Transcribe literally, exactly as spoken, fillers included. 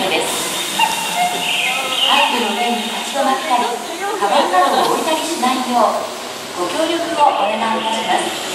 です。背後の上に立ち止まったり、カバンなどを置いたりしないようご協力をお願いいたします。